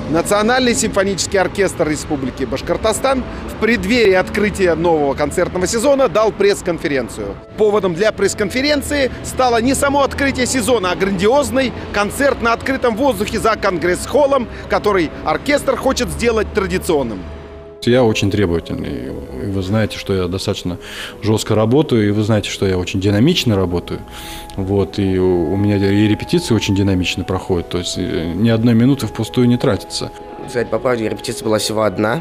Национальный симфонический оркестр Республики Башкортостан в преддверии открытия нового концертного сезона дал пресс-конференцию. Поводом для пресс-конференции стало не само открытие сезона, а грандиозный концерт на открытом воздухе за конгресс-холлом, который оркестр хочет сделать традиционным. Я очень требовательный, и вы знаете, что я достаточно жестко работаю, и вы знаете, что я очень динамично работаю. Вот, и у меня и репетиции очень динамично проходят, то есть ни одной минуты впустую не тратится. Сказать по правде, репетиция была всего одна.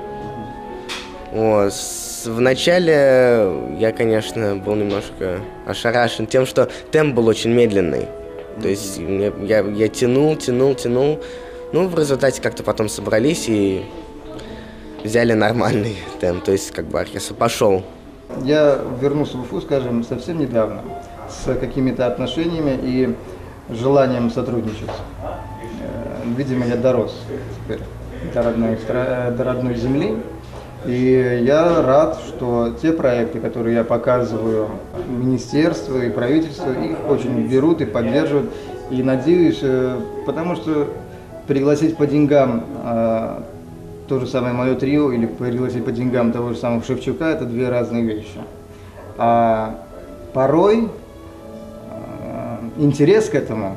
Вот. Вначале я, конечно, был немножко ошарашен тем, что темп был очень медленный. То есть я тянул. Ну, в результате как-то потом собрались и взяли нормальный темп, то есть как бы оркестр пошел. Я вернулся в Уфу, скажем, совсем недавно, с какими-то отношениями и желанием сотрудничать. Видимо, я дорос теперь до родной земли. И я рад, что те проекты, которые я показываю, министерство и правительство, их очень берут и поддерживают. И надеюсь, потому что пригласить по деньгам то же самое мое трио или пригласить по деньгам того же самого Шевчука — это две разные вещи. А порой интерес к этому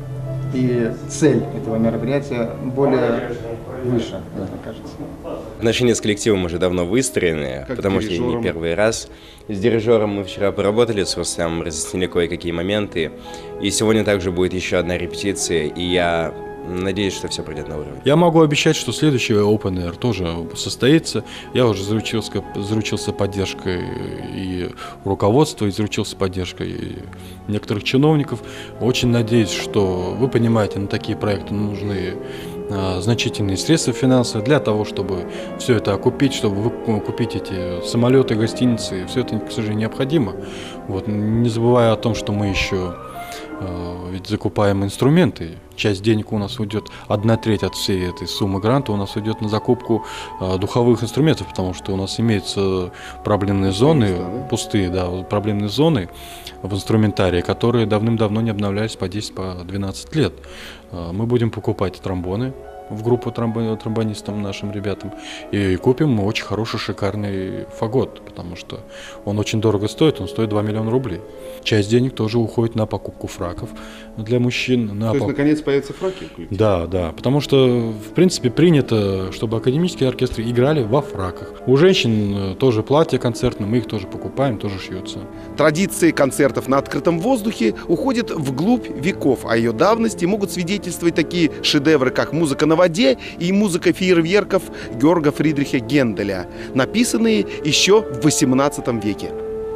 и цель этого мероприятия более выше, мне кажется. Отношения с коллективом уже давно выстроены, потому что не первый раз. С дирижером мы вчера поработали, с Рустамом, разъяснили кое-какие моменты. И сегодня также будет еще одна репетиция, и я надеюсь, что все пройдет на уровне. Я могу обещать, что следующий Open Air тоже состоится. Я уже заручился поддержкой и руководства, и заручился поддержкой и некоторых чиновников. Очень надеюсь, что вы понимаете, на такие проекты нужны значительные средства финансовые для того, чтобы все это окупить, чтобы купить эти самолеты, гостиницы. Все это, к сожалению, необходимо. Вот. Не забывая о том, что мы еще ведь закупаем инструменты. Часть денег у нас уйдет, 1/3 от всей этой суммы гранта у нас уйдет на закупку духовых инструментов, потому что у нас имеются проблемные зоны, пустые, проблемные зоны в инструментарии, которые давным-давно не обновлялись по 10-12 лет. Мы будем покупать тромбоны в группу тромбонистам, нашим ребятам, и купим очень хороший, шикарный фагот, потому что он очень дорого стоит, он стоит 2 миллиона рублей. Часть денег тоже уходит на покупку фраков для мужчин. То есть, наконец, появятся фраки? Да, потому что, в принципе, принято, чтобы академические оркестры играли во фраках. У женщин тоже платья концертные, мы их тоже покупаем, тоже шьются. Традиции концертов на открытом воздухе уходят вглубь веков, а ее давности могут свидетельствовать такие шедевры, как «Музыка на воде» и «Музыка фейерверков» Георга Фридриха Генделя, написанные еще в XVIII веке.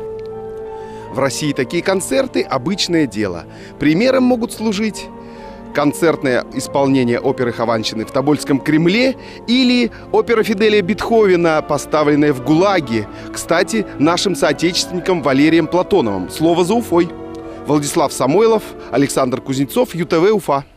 В России такие концерты – обычное дело. Примером могут служить концертное исполнение оперы Хованщины в Тобольском Кремле или опера Фиделя Бетховена, поставленная в ГУЛАГе, кстати, нашим соотечественником Валерием Платоновым. Слово за Уфой. Владислав Самойлов, Александр Кузнецов, ЮТВ Уфа.